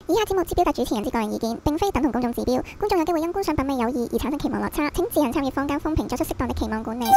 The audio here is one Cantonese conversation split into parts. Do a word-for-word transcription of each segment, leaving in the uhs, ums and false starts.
以下節目只表達主持人之個人意見，並非等同公眾指標，觀眾有機會因觀賞品味有異而產生期望落差，請自行參與坊間風評，作出適當的期望管理。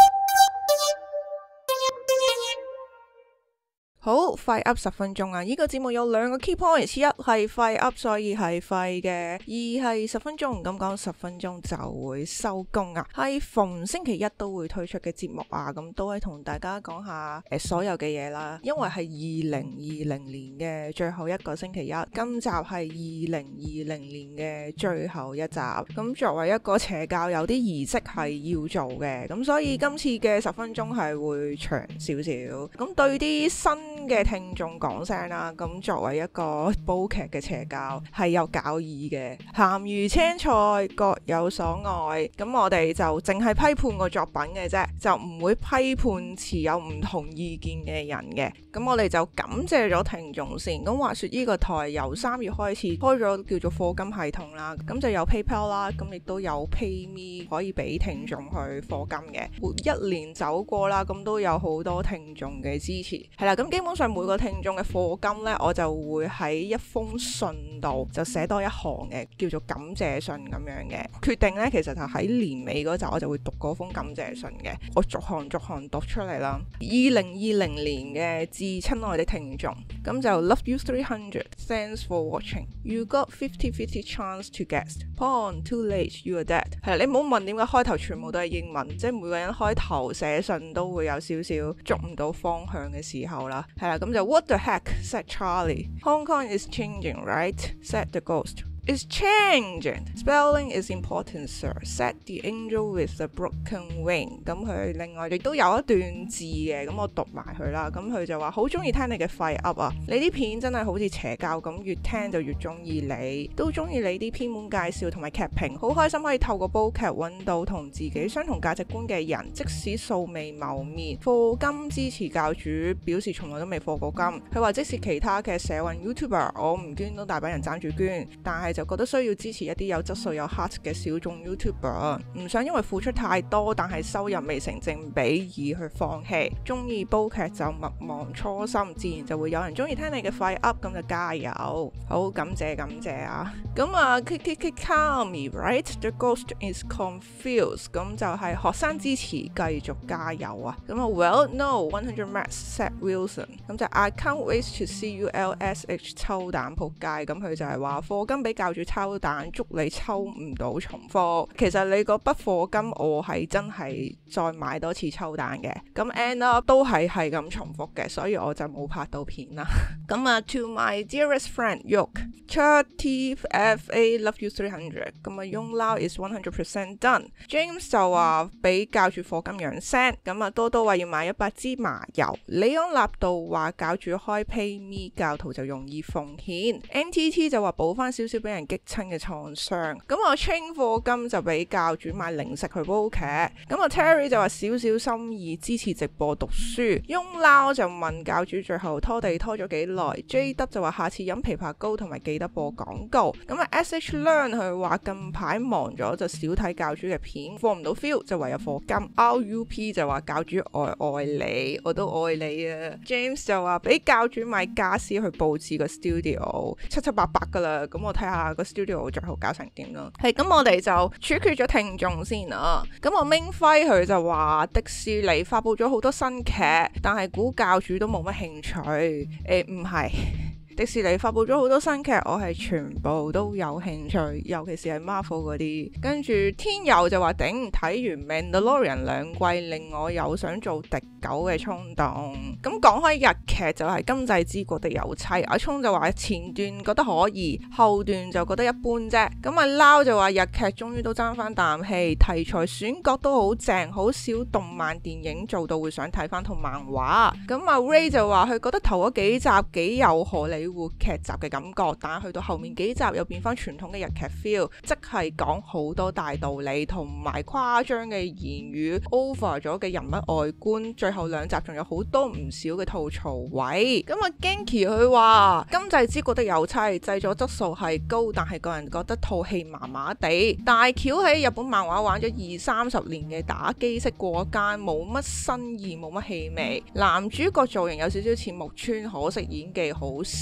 好，廢 up 十分鐘啊！呢、這個節目有兩個 key points， 一係廢 up，所以係廢嘅；二係十分鐘，咁講十分鐘就會收工啊！係逢星期一都會推出嘅節目啊，咁都係同大家講下誒、呃、所有嘅嘢啦。因為係二零二零年嘅最後一個星期一，今集係二零二零年嘅最後一集。咁作為一個邪教，有啲儀式係要做嘅，咁所以今次嘅十分鐘係會長少少。咁對啲新嘅聽眾講聲啦，咁作為一個煲劇嘅邪教係有教義嘅，鹹魚青菜各有所愛，咁我哋就淨係批判個作品嘅啫，就唔會批判持有唔同意見嘅人嘅。咁我哋就感謝咗聽眾先。咁話說呢個台由三月開始開咗叫做課金系統啦，咁就有 PayPal 啦，咁亦都有 PayMe 可以俾聽眾去課金嘅。一年走過啦，咁都有好多聽眾嘅支持，係啦，咁基本上每個聽眾嘅課金呢，我就會喺一封信度就寫多一行嘅，叫做感謝信咁樣嘅。決定呢，其實就喺年尾嗰集我就會讀嗰封感謝信嘅，我逐行逐行讀出嚟啦。二零二零年嘅致親愛的聽眾，咁就 Love you three hundred Thanks for watching You got fifty fifty chance to guess Pawn too late you are dead。 係啦，你唔好問點解開頭全部都係英文，即係每個人開頭寫信都會有少少捉唔到方向嘅時候啦。係啦，咁就 What the heck said Charlie Hong Kong is changing right said the ghost It's changing. Spelling is important, sir. Said the angel with the broken wing. 咁佢另外亦都有一段字嘅，咁我讀埋佢啦。咁佢就話好中意聽你嘅廢 up 啊！你啲片真係好似邪教咁，越聽就越中意你，都中意你啲偏門介紹同埋劇評，好開心可以透過煲劇揾到同自己相同價值觀嘅人，即使素未謀面。課金支持教主，表示從來都未課過金。佢話即使其他嘅社運 YouTuber， 我唔捐都大把人爭住捐，但係就覺得需要支持一啲有質素有 heart 嘅小眾 YouTuber， 唔想因為付出太多但係收入未成正比而去放棄。中意煲劇就勿忘初心，自然就會有人中意聽你嘅廢 up， 咁就加油。好，感謝感謝啊。咁啊 Kick Kick Kick Calm me right The ghost is confused， 咁就係學生支持繼續加油啊。咁啊 Well no one hundred max said Wilson， 咁就 I can't wait to see you L S H 抽蛋仆街。咁佢就係話課金俾教主抽蛋，祝你抽唔到重複。其實你嗰筆課金我係真係再買多次抽蛋嘅，咁 end up 都係係咁重複嘅，所以我就冇拍到片啦。咁啊 To my dearest friend Yoke thirty F A Love you three hundred， 咁啊 Yung Lao is one hundred percent done。 James 就話俾教主課金養聲，咁啊多多話要買一百支麻油。李安納道話教主開 PayMe 教徒就容易奉獻。 N T T 就話補翻少少俾人激親嘅創傷。咁我 Chain 課金就俾教主買零食去煲劇。咁啊 Terry 就話少少心意支持直播讀書。Yung Lao 就問教主最後拖地拖咗幾耐。 J 德就話下次飲枇杷膏同埋記得播廣告。咁啊 S H Learn 佢話近排忙咗就少睇教主嘅片，課唔到 feel 就唯有課金。R U P 就話教主愛愛你，我都愛你啊。 James 就話俾教主買家私去佈置個 studio， 七七八八噶啦，咁我睇下個 studio 最後搞成點咯。係咁我哋就處決咗聽眾先啊。咁我明輝佢就話迪士尼發佈咗好多新劇，但係估教主都冇乜興趣。誒唔係，迪士尼發佈咗好多新劇，我係全部都有興趣，尤其是係 Marvel 嗰啲。跟住天佑就話頂，睇完 Mandalorian 兩季令我有想做迪狗嘅衝動。咁講開日劇就係、是、今際之國的有妻，阿聰就話前段覺得可以，後段就覺得一般啫。咁阿撈就話日劇終於都爭翻啖氣，題材選角都好正，好少動漫電影做到會想睇翻套漫畫。咁阿 Ray 就話佢覺得頭嗰幾集幾有荷里活劇集嘅感覺，但係去到後面幾集又變翻傳統嘅日劇 feel， 即係講好多大道理同埋誇張嘅言語 over 咗嘅人物外觀，最後兩集仲有好多唔少嘅吐槽位。咁啊 Genki 佢話今際之國的有妻製作質素係高，但係個人覺得套戲麻麻地，大橋喺日本漫畫玩咗二三十年嘅打機式過奸，冇乜新意冇乜氣味。男主角造型有少少似木村，可惜演技好少。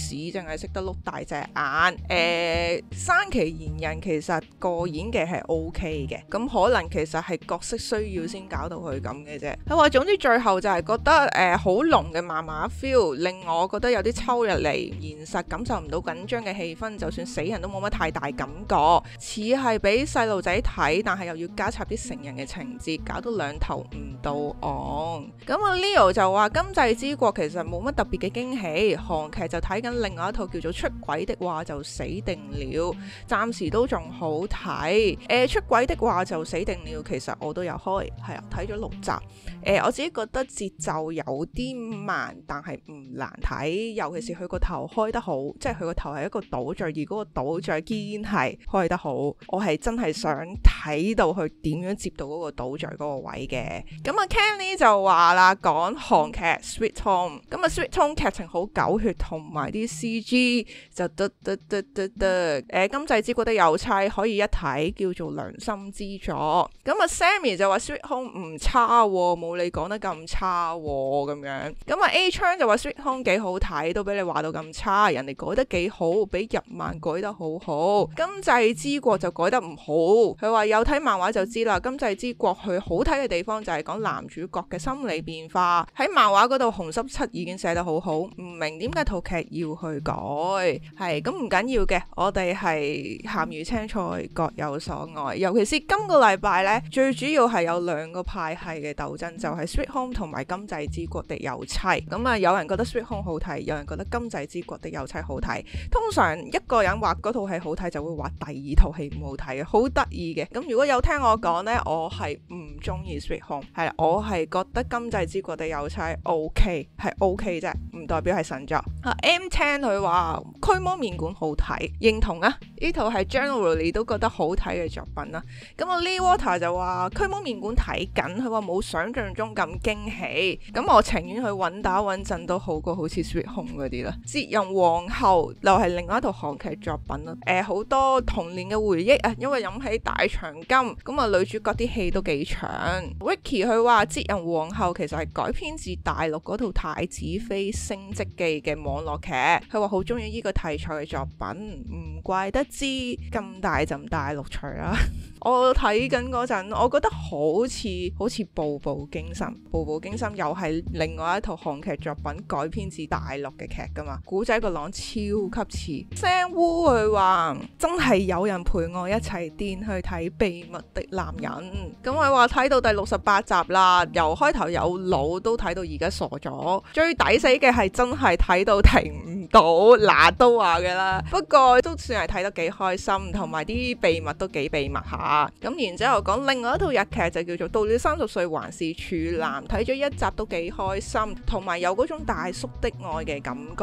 屎，淨係識得碌大隻眼。誒、呃，山崎賢人其實個演技係 O K 嘅，咁可能其實係角色需要先搞到佢咁嘅啫。佢話總之最後就係覺得誒好濃嘅漫畫 feel，令我覺得有啲抽入嚟現實，感受唔到緊張嘅氣氛，就算死人都冇乜太大感覺，似係俾細路仔睇，但係又要加插啲成人嘅情節，搞到兩頭唔到岸。咁啊 Leo 就話今際之國其實冇乜特別嘅驚喜，韓劇就睇緊另外一套叫做出軌的話就死定了，暫時都仲好睇。誒、呃、出軌的話就死定了，其實我都有開，係啊，睇咗六集。誒、呃、我自己覺得節奏有啲慢，但係唔難睇，尤其是佢個頭開得好，即係佢個頭係一個倒墜，而嗰個倒墜堅係開得好，我係真係想睇到佢點樣接到嗰個倒墜嗰個位嘅。咁啊 Kenny 就話啦，講韓劇 Sweet Home， 咁啊 Sweet Home 劇情好狗血，同埋啲 C G 就得得得得得，誒今際之國的有妻可以一睇，叫做良心之作。咁啊 Sammy 就話 Sweet Home 唔差，冇你講得咁差咁樣。咁啊 A 昌就話 Sweet Home 幾好睇，都俾你話到咁差，人哋改得幾好，比日漫改得好好。今際之國就改得唔好，佢話有睇漫畫就知啦。今際之國佢好睇嘅地方就係講男主角嘅心理變化，喺漫畫嗰度紅濕七已經寫得好好，唔明點解套劇要去改，係咁唔緊要嘅，我哋係鹹魚青菜各有所愛，尤其是今個禮拜呢，最主要係有兩個派系嘅鬥爭，就係、是、Sweet Home 同埋今際之國的有妻。咁啊，有人覺得 Sweet Home 好睇，有人覺得今際之國的有妻好睇。通常一個人話嗰套戲好睇，就會話第二套戲唔好睇嘅，好得意嘅。咁如果有聽我講呢，我係唔中意 Sweet Home， 係啦，我係覺得今際之國的有妻 OK， 係 OK 啫，唔代表係神作。啊 M 十佢話驅魔麵館好睇，認同啊，呢套係 generally 都覺得好睇嘅作品啦。咁啊 Lee Water 就話驅魔麵館睇緊，佢話冇想象中咁驚喜，咁我情願去穩打穩陣都好過好似 Sweet Home 嗰啲啦。哲仁皇后又係另外一套韓劇作品啦，誒、呃、好多童年嘅回憶啊，因為飲起大長今，咁啊女主角啲戲都幾長。Ricky 佢話哲仁皇后其實係改編自大陸嗰套太子妃升職記嘅網絡劇，佢話好中意呢個題材嘅作品，唔怪得知咁大陣大陸除啦。我睇緊嗰陣，我覺得好似好似步步驚心，步步驚心又係另外一套韓劇作品改編自大陸嘅劇噶嘛，古仔個朗超級似。聲烏佢話真係有人陪我一齊癲去睇秘密的男人，咁佢話睇到第六十八集啦，由開頭有腦都睇到而家傻咗，最抵死嘅係真係睇到停唔到，嗱都話嘅啦，不過都算係睇得幾開心，同埋啲秘密都幾秘密下。咁然之後講另外一套日劇就叫做到了三十歲還是處男，睇咗一集都幾開心，同埋有嗰種大叔的愛嘅感覺。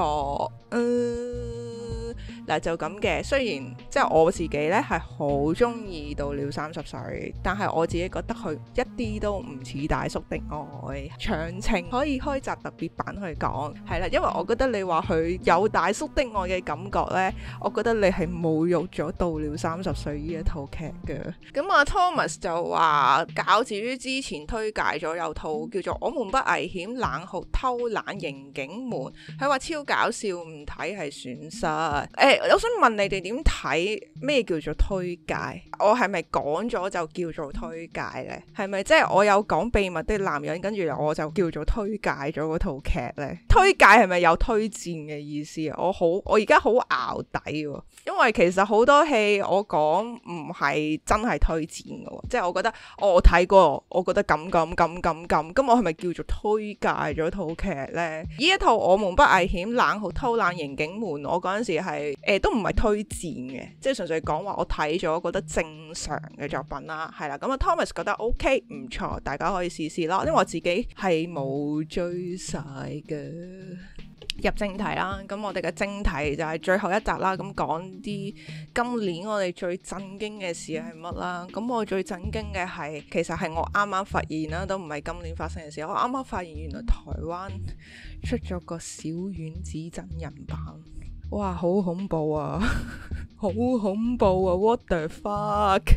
嗯，嗱就咁嘅，雖然即係我自己呢係好中意到了三十歲，但係我自己覺得佢一啲都唔似大叔的愛。詳情可以開集特別版去講，係啦，因為我覺得你話佢有大叔的愛嘅感覺呢，我覺得你係侮辱咗到了三十歲呢一套劇嘅。咁啊 Thomas 就話較至於之前推介咗有套叫做我們不危險冷酷偷懶刑警們，佢話超搞笑，唔睇係損失。誒、欸，我想問你哋點睇咩叫做推介？我係咪講咗就叫做推介呢？係咪即係我有講秘密的男人，跟住我就叫做推介咗嗰套劇呢？推介係咪有推薦嘅意思？我好我而家好淆底喎，因為其實好多戲我講唔係真係推薦嘅，即係我覺得、哦、我睇過，我覺得咁咁咁咁咁，咁我係咪叫做推介咗套劇呢？呢一套我們不危險冷酷偷懶刑警們，我嗰陣時係誒、呃、都唔係推薦嘅，即係純粹講話我睇咗覺得正常嘅作品啦，係啦，咁啊 Thomas 覺得 OK 唔錯，大家可以試試啦，因為我自己係冇追晒嘅。入正題啦，咁我哋嘅正題就係最後一集啦，咁講啲今年我哋最震驚嘅事係乜啦？咁我最震驚嘅係，其實係我啱啱發現啦，都唔係今年發生嘅事，我啱啱發現原來台灣出咗個小丸子真人版，哇，好恐怖啊，好恐怖啊 ，what the fuck！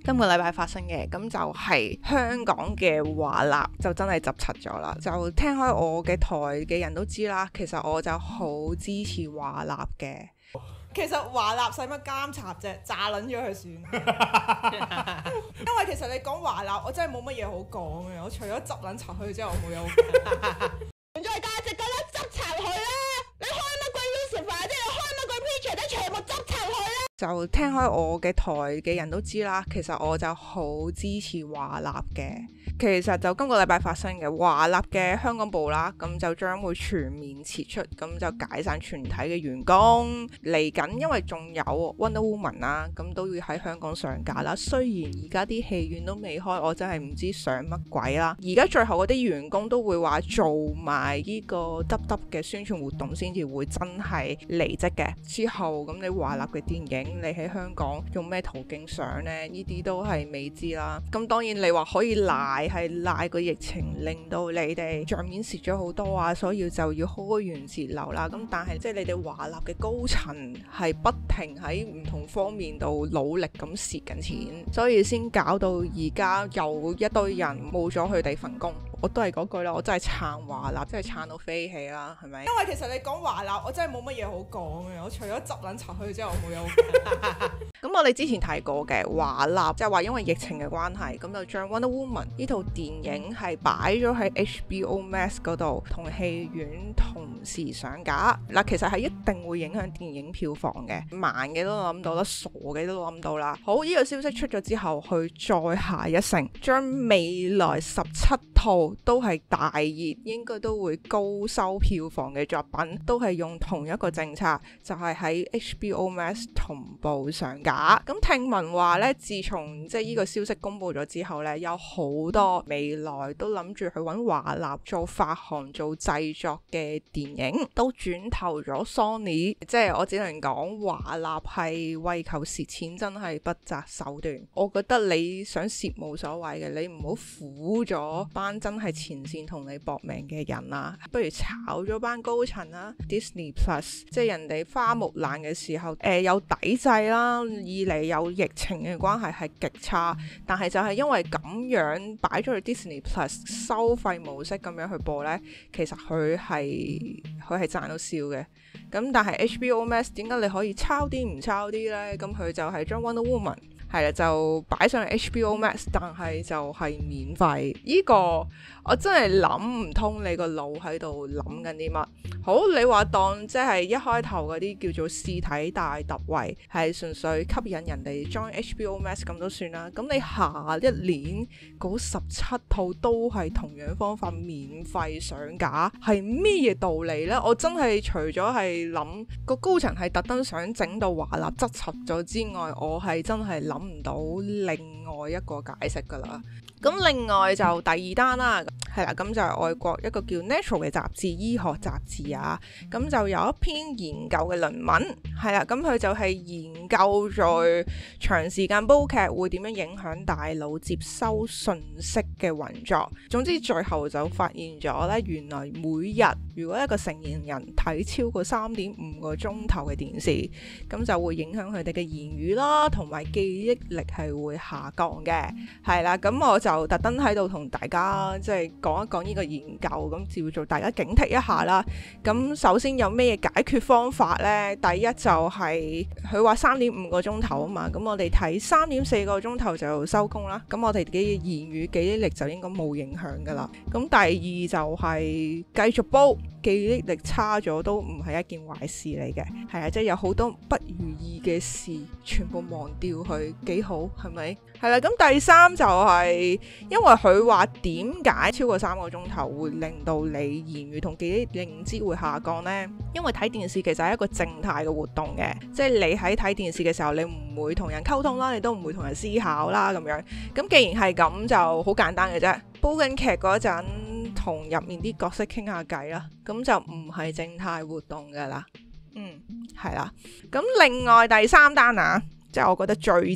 今個禮拜發生嘅，咁就係香港嘅華納就真係執柒咗啦。就聽開我嘅台嘅人都知啦，其實我就好支持華納嘅。 其實華納使乜監察啫，炸撚咗佢算。因為其實你講華納，我真係冇乜嘢好講嘅。我除咗執撚柒佢之後，我冇嘢好講。存在價值嘅咧，執柒佢啦！你開乜鬼 Lucifer 即係開乜鬼 Preacher 都全部執柒佢啦！ 就聽開我嘅台嘅人都知啦，其實我就好支持華納嘅。其實就今個禮拜發生嘅華納嘅香港部啦，咁就將會全面撤出，咁就解散全體嘅員工。嚟緊因為仲有 Wonder Woman 啦，咁都要喺香港上架啦。雖然而家啲戲院都未開，我真係唔知上乜鬼啦。而家最後嗰啲員工都會話做埋呢個得得嘅宣傳活動先至會真係離職嘅。之後咁你華納嘅電影，你喺香港用咩途徑上呢？呢啲都係未知啦。咁當然你話可以賴係賴個疫情令到你哋帳面蝕咗好多啊，所以就要開源節流啦。咁但係即係你哋華納嘅高層係不停喺唔同方面度努力咁蝕緊錢，所以先搞到而家有一堆人冇咗佢哋份工。我都係嗰句啦，我真係撐華納，真係撐到飛起啦，係咪？ 因為其實你講華納，我真係冇乜嘢好講嘅。我除咗執撚柒佢之後，我冇嘢好講。 咁我哋之前提過嘅華納，即係話因為疫情嘅關係，咁就將 Wonder Woman 呢套電影係擺咗喺 H B O Max 嗰度，同戲院同時上架。嗱，其實係一定會影響電影票房嘅，慢嘅都諗到啦，傻嘅都諗到啦。好，呢個消息出咗之後，去再下一城，將未來十七套都係大熱，應該都會高收票房嘅作品，都係用同一個政策，就係喺 H B O Max 同步上架。咁聽聞話咧，自從即係呢個消息公布咗之後咧，有好多未來都諗住去揾華納做發行、做製作嘅電影，都轉投咗 Sony。即係我只能講華納係為求蝕錢，真係不擇手段。我覺得你想蝕冇所謂嘅，你唔好苦咗班真係前線同你搏命嘅人啊，不如炒咗班高層啦。Disney Plus 即係人哋花木蘭嘅時候，誒、呃、有抵制啦。二嚟有疫情嘅關係係極差，但係就係因為咁樣擺咗去 Disney Plus 收費模式咁樣去播呢，其實佢係佢係賺到笑嘅。咁但係 H B O Max 點解你可以抄啲唔抄啲呢？咁佢就係將 Wonder Woman 係啦，就擺上去 H B O Max， 但係就係免費。呢個我真係諗唔通你個腦喺度諗緊啲乜。好，你話當即係一開頭嗰啲叫做試體大特惠，係純粹吸引人哋 join H B O Max 咁都算啦。咁你下一年嗰十七套都係同樣方法免費上架，係咩嘢道理呢？我真係除咗係諗個高層係特登想整到華納執柒咗之外，我係真係諗唔到另外一個解釋噶啦。咁另外就第二單啦，係啦，咁就係外國一個叫 Nature 嘅雜誌，醫學雜誌啊，咁就有一篇研究嘅論文，係啦，咁佢就係研究咗長時間煲劇會點樣影響大腦接收信息嘅運作。總之最後就發現咗咧，原來每日如果一個成年人睇超過三點五個鐘頭嘅電視，咁就會影響佢哋嘅言語啦，同埋記憶力係會下降嘅。係啦，咁我就就特登喺度同大家即係講一講呢個研究，咁叫做大家警惕一下啦。咁首先有咩解決方法呢？第一就係佢話三點五個鐘頭啊嘛，咁我哋睇三點四個鐘頭就收工啦。咁我哋嘅言語記憶力就應該冇影響噶啦。咁第二就係繼續煲，記憶力差咗都唔係一件壞事嚟嘅。係啊，即係有好多不如意嘅事，全部忘掉佢，幾好係咪？係啦，咁第三就係、是。因為佢話點解超過三個鐘頭會令到你言語同記憶認知會下降呢？因為睇電視其實係一個靜態嘅活動嘅，即係你喺睇電視嘅時候，你唔會同人溝通啦，你都唔會同人思考啦咁樣。咁既然係咁，就好簡單嘅啫。煲緊劇嗰陣，同入面啲角色傾下偈啦，咁就唔係靜態活動噶啦。嗯，係啦。咁另外第三單啊，即係我覺得最震驚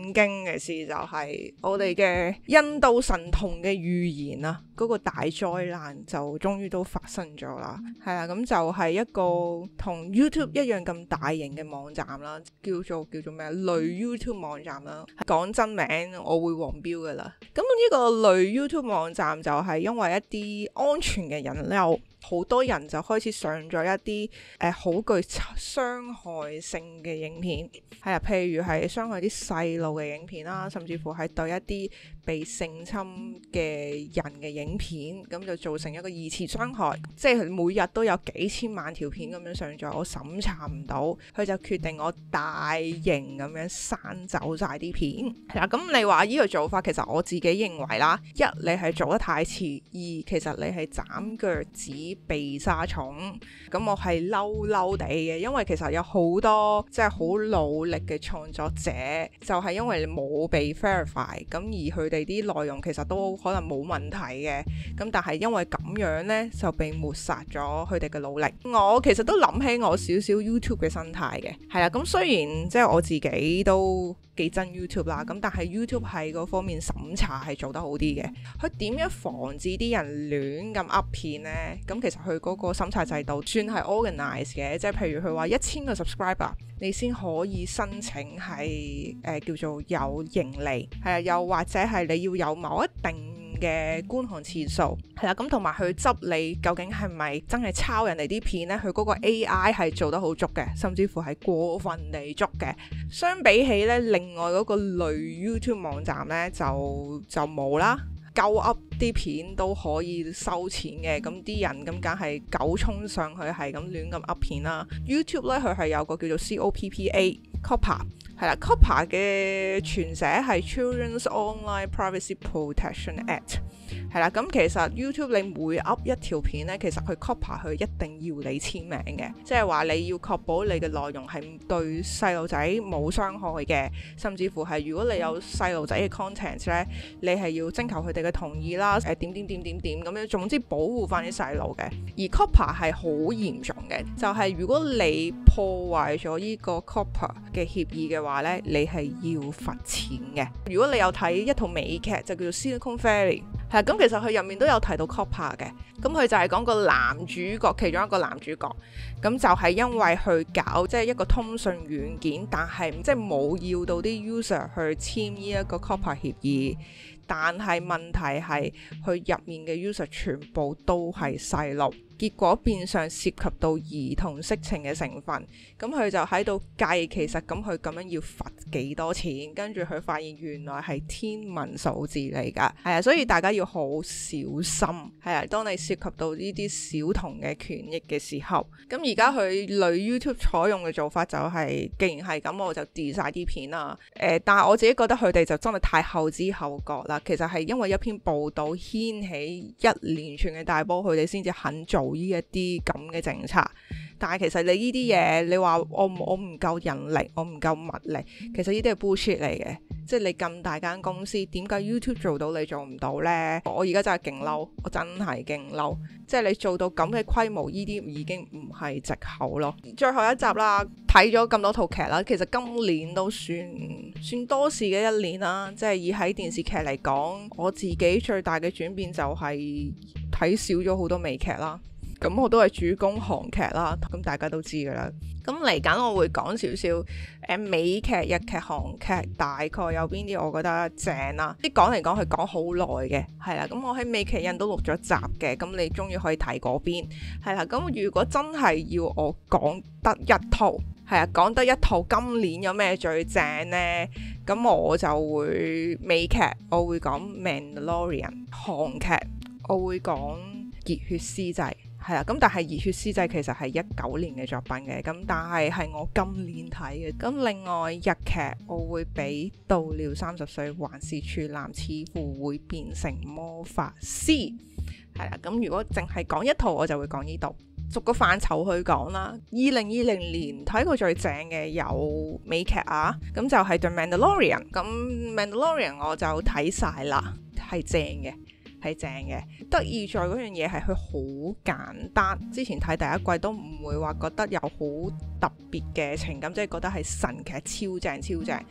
驚嘅事就係我哋嘅印度神童嘅預言啊，嗰、那個大災難就終於都發生咗啦。係啦，咁就係一個同 YouTube 一樣咁大型嘅網站啦，叫做叫做咩類 YouTube 網站啦。講真名我會黃標噶啦。咁呢個類 YouTube 網站就係因為一啲安全嘅隱憂，好多人就開始上咗一啲誒好具傷害性嘅影片，係啊，譬如係傷害啲細路嘅影片啦，甚至乎係對一啲被性侵嘅人嘅影片，咁就造成一個二次傷害，即係每日都有幾千萬條片咁樣上載，我審查唔到，佢就決定我大型咁樣刪走晒啲片。係啦，咁你話呢個做法，其實我自己認為啦，一你係做得太遲，二其實你係斬腳趾避沙蟲，咁我係嬲嬲地嘅，因為其實有好多即係好努力嘅創作者，就係因為你冇被 verify， 咁而佢哋啲內容其實都可能冇問題嘅，咁但係因為咁樣呢，就被抹殺咗佢哋嘅努力。我其實都諗起我少少 YouTube 嘅生態嘅，係啦，咁雖然即係我自己都幾憎 YouTube 啦，咁但係 YouTube 喺嗰方面審查係做得好啲嘅。佢點樣防止啲人亂咁 up 片呢？咁其實佢嗰個審查制度算係 organize 嘅，即係譬如佢話一千個 subscriber 你先可以申請係誒、呃、叫做有盈利，係啊，又或者係你要有某一定嘅觀看次數，係啦，咁同埋佢執你究竟係咪真係抄人哋啲片呢？佢嗰個 A I 係做得好足嘅，甚至乎係過分地足嘅。相比起呢，另外嗰個類 YouTube 網站呢，就就冇啦。夠 up 啲片都可以收錢嘅，咁啲人咁梗係狗衝上去係咁亂咁 up 片啦。YouTube 咧佢係有個叫做 C O P P A C O P P A 係啦 C O P P A 嘅全寫係 Children's Online Privacy Protection Act 係啦。咁其實 YouTube 你每 up 一條片咧，其實佢 C O P P A 佢一定要你簽名嘅，即係話你要確保你嘅內容係對細路仔冇傷害嘅，甚至乎係如果你有細路仔嘅 content 咧，你係要徵求佢哋嘅同意啦，誒點點點點點咁樣，總之保護翻啲細路嘅。而 C O P P A 係好嚴重嘅，就係、是、如果你破壞咗呢個 C O P P A 嘅協議嘅話咧，你係要罰錢嘅。如果你有睇一套美劇就叫做 Silicon Valley， 係咁其實佢入面都有提到 C O P P A 嘅，咁佢就係講個男主角，其中一個男主角，咁就係因為去搞即係、就是、一個通訊軟件，但係即係冇要到啲 user 去簽呢一個 C O P P A 協議。但係問題係佢入面嘅 user 全部都係細路，結果變相涉及到兒童色情嘅成分，咁佢就喺度計其實咁佢咁樣要罰幾多錢，跟住佢發現原來係天文數字嚟㗎，係啊，所以大家要好小心，係啊，當你涉及到呢啲小童嘅權益嘅時候，咁而家佢類 YouTube 採用嘅做法就係、是，既然係咁，我就 delete 晒啲片啦，誒、呃，但係我自己覺得佢哋就真係太後知後覺啦。其實係因為一篇報道掀起一連串嘅大波，佢哋先至肯做呢一啲咁嘅政策。但係其實你呢啲嘢，你話我我唔夠人力，我唔夠物力，其實呢啲係 bullshit 嚟嘅。即係你咁大間公司，點解 YouTube 做到你做唔到呢？我而家真係勁嬲，我真係勁嬲。即係你做到咁嘅規模，呢啲已經唔係藉口咯。最後一集啦，睇咗咁多套劇啦，其實今年都算算多事嘅一年啦。即係以喺電視劇嚟講，我自己最大嘅轉變就係睇少咗好多美劇啦。咁我都係主攻韓劇啦，咁大家都知噶啦。咁嚟緊我會講少少誒美劇、日劇、韓劇，大概有邊啲我覺得正啦。啲講嚟講去講好耐嘅，係啦。咁我喺美劇印都錄咗集嘅，咁你終於可以睇嗰邊，係啦。咁如果真係要我講得一套，係啊，講得一套今年有咩最正呢？咁我就會美劇我會講 Mandalorian， 韓劇我會講熱血司祭。係啦，咁但係熱血司祭其實係一九年嘅作品嘅，咁但係係我今年睇嘅。咁另外日劇我會俾到了三十歲還是處男，似乎會變成魔法師。係啦，咁如果淨係講一套，我就會講呢度，逐個範疇去講啦。二零二零年睇過最正嘅有美劇啊，咁就係 The Mandalorian。咁 Mandalorian 我就睇晒啦，係正嘅。係正嘅，得意在嗰樣嘢係佢好簡單。之前睇第一季都唔會話覺得有好特別嘅情感，即係覺得係神劇超正超正。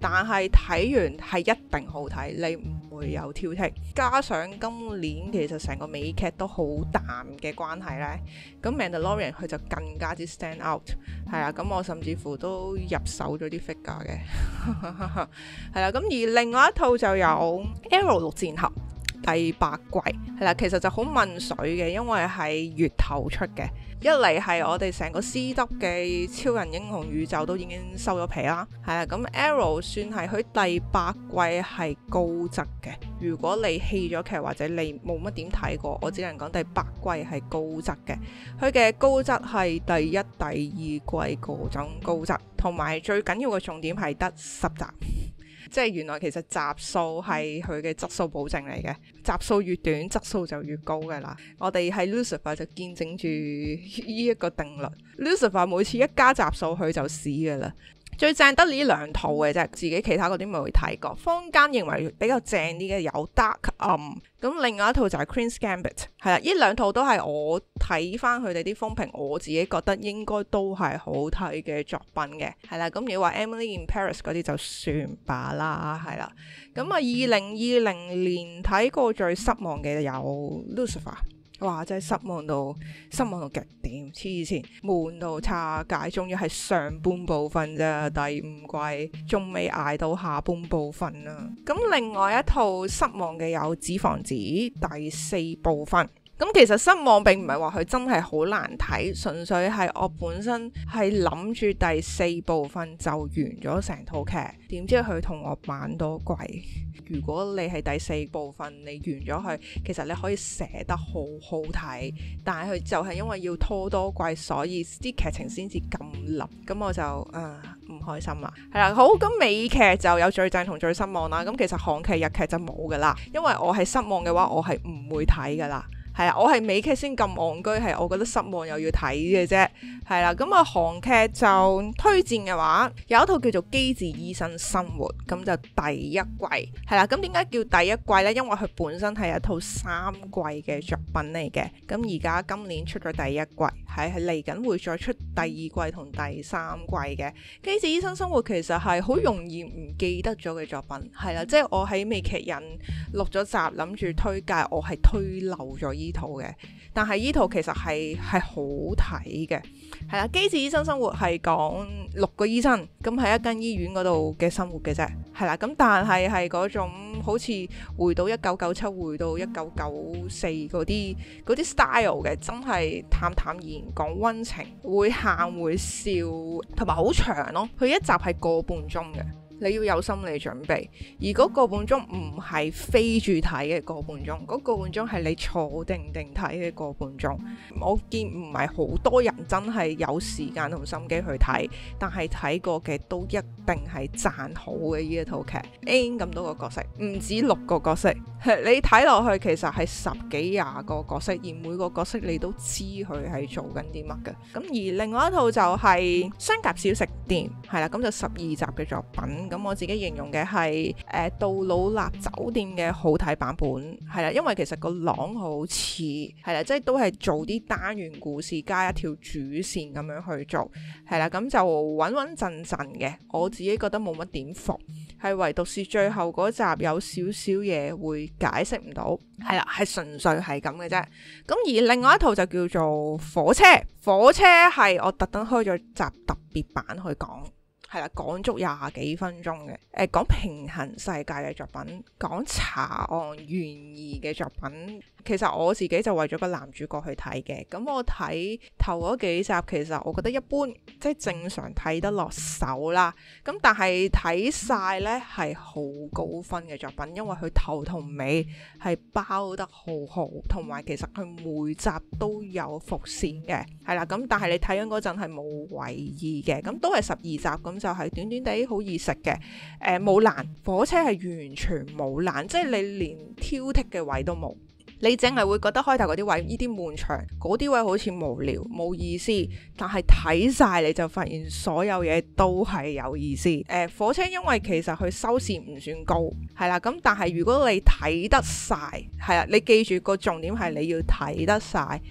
但係睇完係一定好睇，你唔會有挑剔。加上今年其實成個美劇都好淡嘅關係呢，咁 Mandalorian 佢就更加之 stand out， 係啦，咁我甚至乎都入手咗啲 figure 嘅，係啦，咁而另外一套就有 Arrow 綠箭俠第八季，係啦，其實就好問水嘅，因為係月頭出嘅。一嚟係我哋成個 C W 嘅超人英雄宇宙都已經收咗皮啦，係啦，咁 Arrow 算係佢第八季係高質嘅。如果你棄咗劇或者你冇乜點睇過，我只能講第八季係高質嘅。佢嘅高質係第一、第二季嗰種高質，同埋最緊要嘅重點係得十集。即係原來其實集數係佢嘅質素保證嚟嘅，集數越短質素就越高㗎啦。我哋喺 Lucifer 就見證住呢一個定律。Lucifer 每次一加集數佢就死㗎啦。最正得呢兩套嘅啫，自己其他嗰啲冇睇過。坊間認為比較正啲嘅有 Dark 暗，咁另外一套就係 Queen's Gambit， 係啦，呢兩套都係我睇翻佢哋啲風評，我自己覺得應該都係好睇嘅作品嘅，係啦。咁你話 Emily in Paris 嗰啲就算罷啦，係啦。咁啊，二零二零年睇過最失望嘅有 Lucifer。哇！真係失望到失望到極點，黐線，悶到差界，仲要係上半部分啫，第五季仲未捱到下半部分啊！咁另外一套失望嘅有《紙房子》第四部分。咁其實失望並唔係話佢真係好難睇，純粹係我本身係諗住第四部分就完咗成套劇，點知佢同我晚多季。如果你係第四部分你完咗佢，其實你可以寫得好好睇，但係佢就係因為要拖多季，所以啲劇情先至咁立，咁我就誒唔開心啦。係啦，好，咁美劇就有最正同最失望啦。咁其實韓劇日劇就冇噶啦，因為我係失望嘅話，我係唔會睇噶啦。係啊，我係美劇先咁戇居，係我覺得失望又要睇嘅啫。係啦，咁啊韓劇就推薦嘅話，有一套叫做《機智醫生生活》，咁就第一季。係啦，咁點解叫第一季呢？因為佢本身係一套三季嘅作品嚟嘅。咁而家今年出咗第一季，係係嚟緊會再出第二季同第三季嘅。《機智醫生生活》其實係好容易唔記得咗嘅作品。係啦，即係我喺美劇人錄咗集，諗住推介，我係推漏咗呢套嘅，但係呢套其實係係好睇嘅，係啦。機智醫生生活係講六個醫生咁喺一間醫院嗰度嘅生活嘅啫，係啦。咁但係係嗰種好似回到一九九七，回到一九九四嗰啲嗰啲 style 嘅，真係淡淡然講溫情，會喊會笑，同埋好長咯。佢一集係個半鐘嘅。你要有心理準備，而嗰個半鐘唔係飛住睇嘅個半鐘，嗰個半鐘係你坐定定睇嘅個半鐘。我見唔係好多人真係有時間同心機去睇，但係睇過嘅都一定係讚好嘅呢一套劇。N 咁多個角色，唔止六個角色，你睇落去其實係十幾廿個角色，而每個角色你都知佢係做緊啲乜嘅。咁而另外一套就係、是《雙甲小食店》，係啦，咁就十二集嘅作品。咁我自己形容嘅係誒杜魯納酒店嘅好睇版本，係啦，因為其實個朗好似係啦，即係都係做啲單元故事加一條主線咁樣去做，係啦，咁就穩穩陣陣嘅。我自己覺得冇乜點服，係唯獨是最後嗰集有少少嘢會解釋唔到，係啦，係純粹係咁嘅啫。咁而另外一套就叫做火車，火車係我特登開咗集特別版去講。係啦，講足廿幾分鐘嘅，誒、呃、講平衡世界嘅作品，講查案懸疑嘅作品。其實我自己就為咗個男主角去睇嘅，咁我睇頭嗰幾集，其實我覺得一般，即係正常睇得落手啦。咁但係睇晒呢係好高分嘅作品，因為佢頭同尾係包得好好，同埋其實佢每集都有伏線嘅，係啦。咁但係你睇緊嗰陣係冇為意嘅，咁都係十二集，咁就係短短地好易食嘅，誒冇爛，火車係完全冇爛，即係你連挑剔嘅位都冇。你淨係會覺得開頭嗰啲位呢啲悶場，嗰啲位好似無聊冇意思，但係睇晒你就發現所有嘢都係有意思。誒、呃，火車因為其實佢收視唔算高，係啦，咁但係如果你睇得晒，係啦，你記住個重點係你要睇得晒。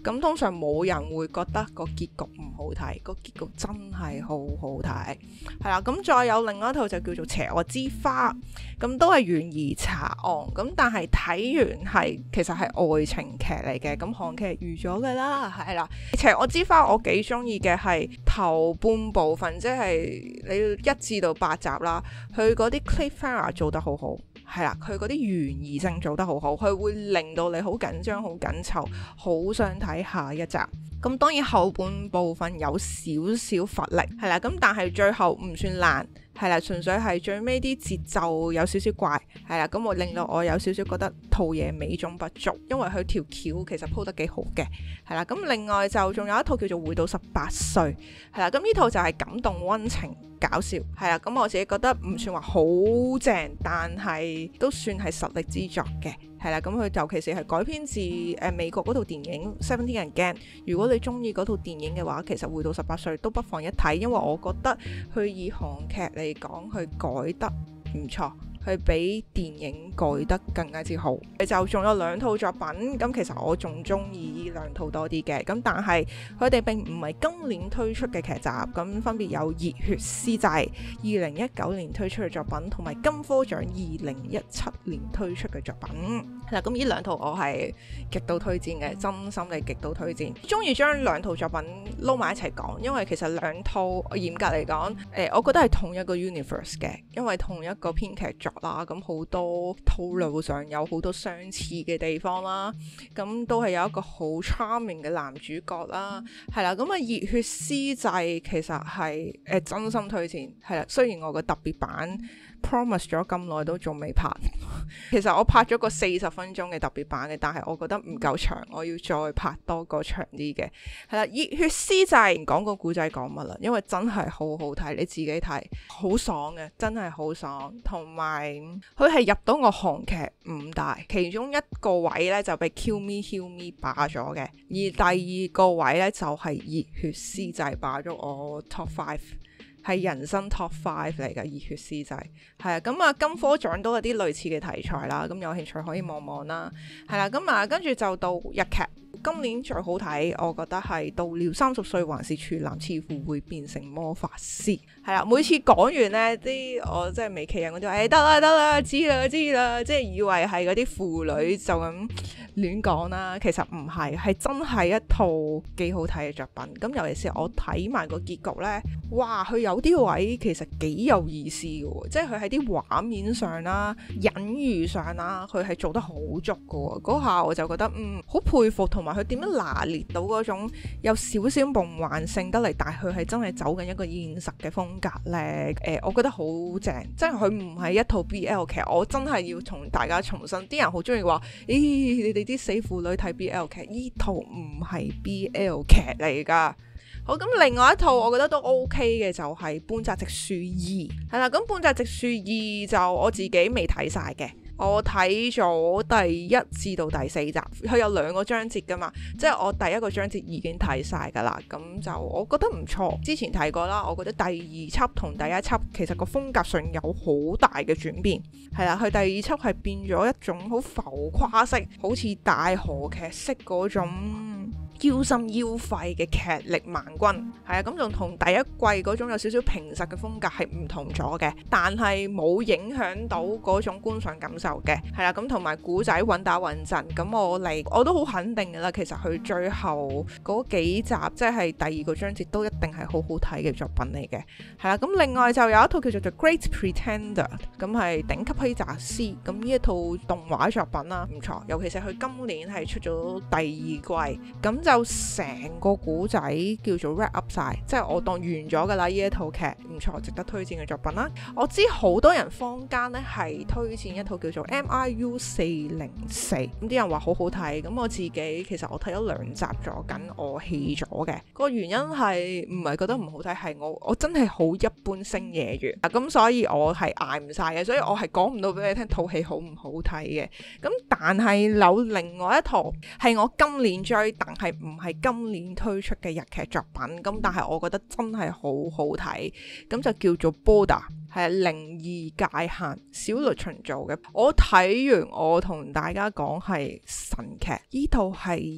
咁通常冇人會覺得個結局唔好睇，個結局真係好好睇。係啦，咁再有另外一套就叫做《邪惡之花》，咁都係懸疑查案，咁但係睇完係其實係愛情劇嚟嘅，咁韓劇預咗噶啦，係啦。《邪惡之花》我幾中意嘅係頭半部分，即係你要一至到八集啦，佢嗰啲 cliffhanger 做得好好。係啦，佢嗰啲懸疑性做得好好，佢會令到你好緊張、好緊湊，好想睇下一集。咁當然後半部分有少少乏力，係啦，咁但係最後唔算爛，係啦，純粹係最尾啲節奏有少少怪，係啦，咁我令到我有少少覺得套嘢美中不足，因為佢條橋其實鋪得幾好嘅，係啦，咁另外就仲有一套叫做《回到十八歲》，係啦，咁呢套就係感動溫情搞笑，係啦，咁我自己覺得唔算話好正，但係都算係實力之作嘅。係啦，咁佢尤其是係改編自誒、呃、美國嗰套電影《Seventeen Again》。如果你中意嗰套電影嘅話，其實回到十八歲都不妨一睇，因為我覺得佢以韓劇嚟講，佢改得唔錯。佢比電影改得更加之好，就仲有兩套作品，咁其實我仲中意呢兩套多啲嘅，咁但係佢哋並唔係今年推出嘅劇集，咁分別有《熱血司祭》二零一九年推出嘅作品，同埋《金科獎》二零一七年推出嘅作品。嗱，咁呢兩套我係極度推薦嘅，真心地極度推薦。中意將兩套作品撈埋一齊講，因為其實兩套嚴格嚟講，誒、呃，我覺得係同一個 universe 嘅，因為同一個編劇作啦，咁好多套路上有好多相似嘅地方啦，咁都係有一個好 charming 嘅男主角啦，係啦，咁啊《熱血司祭》其實係誒、呃、真心推薦，係啦，雖然我個特別版 promise 咗咁耐都仲未拍，其實我拍咗個四十分鐘嘅特別版嘅，但係我覺得唔夠長，我要再拍多個長啲嘅。係啦，《熱血司祭》講個故仔講乜啦，因為真係好好睇，你自己睇好爽嘅，真係好爽，同埋佢係入到我韓劇五大，其中一個位呢就被 Kill Me Heal Me 霸咗嘅，而第二個位呢就係、是《熱血司祭》霸咗我 top five。係人生 top five 嚟㗎，《熱血司祭》係啊，咁啊金科獎都有啲類似嘅題材啦，咁有興趣可以望望啦，係啦，咁啊跟住就到日劇，今年最好睇，我覺得係到了三十歲還是處男，似乎會變成魔法師，係啦，每次講完呢啲我即係未企人嗰啲話，誒得啦得啦，知啦知啦，即係以為係嗰啲腐女就咁亂講啦，其實唔係，係真係一套幾好睇嘅作品。咁尤其是我睇埋個結局呢，哇，佢有啲位其實幾有意思嘅，即係佢喺啲畫面上啦、隱喻上啦，佢係做得好足嘅。嗰下我就覺得嗯好佩服，同埋佢點樣拿捏到嗰種有少少夢幻性得嚟，但係佢係真係走緊一個現實嘅風格呢。誒、呃，我覺得好正，即係佢唔係一套 B L 劇。我真係要同大家重申，啲人好中意話，咦、欸，你哋啲死婦女睇 B L 劇，呢套唔係 B L 劇嚟噶。好，咁另外一套我覺得都 OK 嘅就係、是《半澤直樹二》，係啦，咁《半澤直樹二》就我自己未睇晒嘅，我睇咗第一至到第四集，佢有兩個章節噶嘛，即係我第一個章節已經睇晒噶啦，咁就我覺得唔錯。之前睇過啦，我覺得第二輯同第一輯其實個風格上有好大嘅轉變，係啦，佢第二輯係變咗一種好浮誇式，好似大河劇式嗰種腰心腰肺嘅劇力萬鈞，係啊，咁仲同第一季嗰種有少少平實嘅風格係唔同咗嘅，但係冇影響到嗰種觀賞感受嘅，係啦，咁同埋古仔穩打穩陣，咁我嚟我都好肯定噶啦，其實佢最後嗰幾集即係第二個章節都一定係好好睇嘅作品嚟嘅，係啦，咁另外就有一套叫做 The Great Pretender， 咁係頂級欺詐師，咁呢一套動畫作品啦，唔錯，尤其是佢今年係出咗第二季，咁就就成個古仔叫做 wrap up 晒，即係我當完咗噶啦，呢一套劇唔錯，值得推薦嘅作品啦。我知好多人坊間咧係推薦一套叫做 M I U 四零四，咁啲人話好好睇，咁我自己其實我睇咗兩集咗緊，我棄咗嘅個原因係唔係覺得唔好睇，係我我真係好一般星野源啊，咁所以我係捱唔晒嘅，所以我係講唔到俾你聽套戲好唔好睇嘅。咁但係有另外一套係我今年追，但係唔係今年推出嘅日劇作品，咁但係我覺得真係好好睇，咁就叫做 Border， 係靈異界限，小栗旬做嘅。我睇完我同大家講係神劇，呢套係日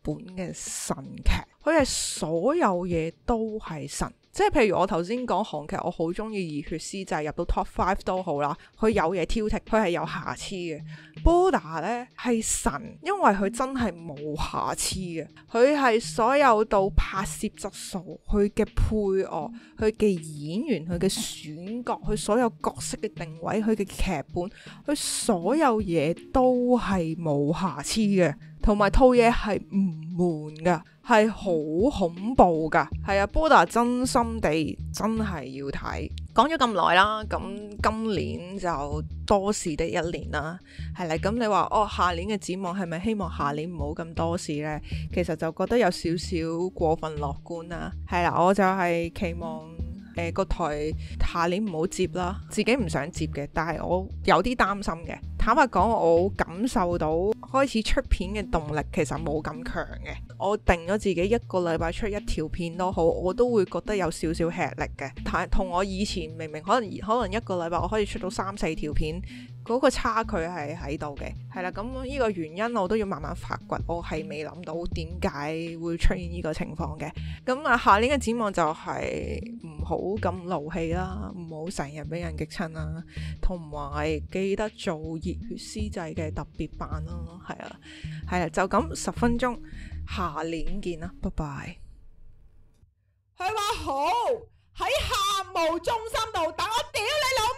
本嘅神劇，佢係所有嘢都係神。即係譬如我頭先講韓劇，我好中意《熱血師仔》，入到 top five 都好啦，佢有嘢挑剔，佢係有瑕疵嘅。Boda 咧係神，因為佢真係冇瑕疵嘅，佢係所有到拍攝質素，佢嘅配樂，佢嘅演員，佢嘅選角，佢所有角色嘅定位，佢嘅劇本，佢所有嘢都係冇瑕疵嘅，同埋套嘢係唔悶噶，係好恐怖噶。係啊，Boda 真心地真係要睇。講咗咁耐啦，咁今年就多事的一年啦，係啦。咁你話哦，下年嘅展望係咪希望下年唔好咁多事呢？其實就覺得有少少過分樂觀啦。係啦，我就係期望誒個、呃、台下年唔好接啦，自己唔想接嘅，但係我有啲擔心嘅。坦白講，我感受到開始出片嘅動力其實冇咁強嘅。我定咗自己一個禮拜出一條片都好，我都會覺得有少少吃力嘅。但係同我以前明明可能可能一個禮拜我可以出到三四條片，嗰個差距係喺度嘅。係啦，咁呢個原因我都要慢慢發掘，我係未諗到點解會出現呢個情況嘅。咁啊，下年嘅展望就係唔好咁勞氣啦，唔好成日俾人激親啦，同埋記得做熱血師仔嘅特別版咯。係啊，係啊，就咁十分鐘，下年見啦，拜拜。 佢話好喺客務中心度等我屌你老